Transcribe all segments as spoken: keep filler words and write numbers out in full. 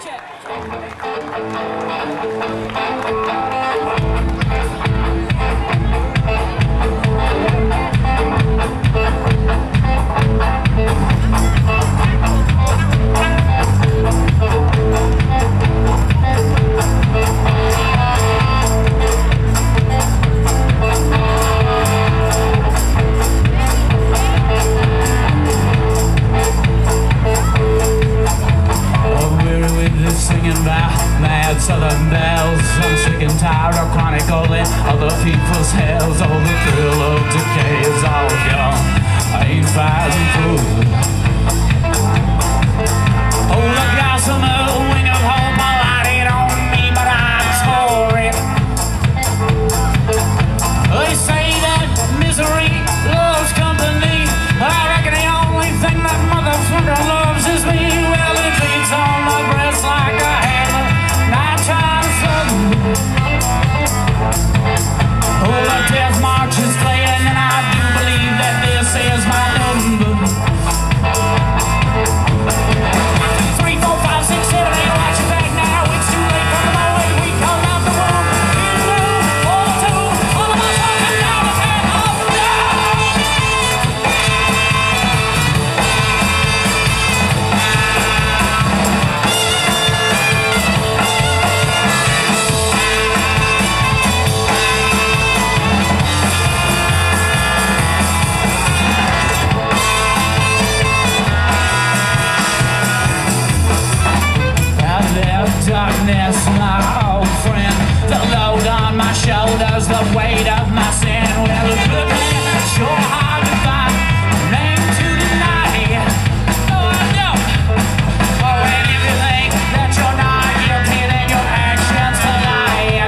Singing about mad southern bells. I'm sick and tired of chronicling other people's hells. All the thrill of decay is all gone. I ain't fighting through. Oh, the gossamer wing of hope alighted on me, but I tore it. They say that misery loves company. I reckon the only thing that motherfucker loves is me. Well, it beats on my breast like a hammer, and I try to sudden. Oh, the death march is playing, and I do believe that this is my number. Three, four, five, six, seven, eight, watch your back now. It's too late, come my way, we come out the womb. In room, four, two, all of us walking down the path of darkness, my old friend. The load on my shoulders, the weight of my sin. Well, a good man, sure hard to find. Name to deny. No, I don't. Oh, and if you think that you're not guilty, then your actions lie.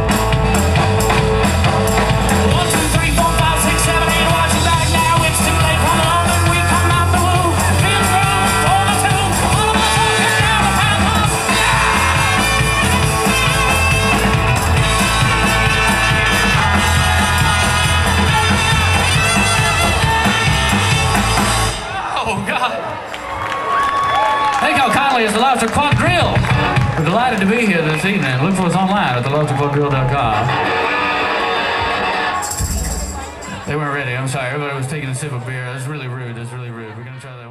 One, two, three, four, five, six, seven, eight. Watch your back now. It's too late for the moment. We come out the womb. Feel through. Four, two. All of us walking down the path of. Is the Lobster Quadrille. We're delighted to be here this evening. Look for us online at the lobster quadrille dot com. They weren't ready. I'm sorry. Everybody was taking a sip of beer. That's really rude. That's really rude. We're going to try that.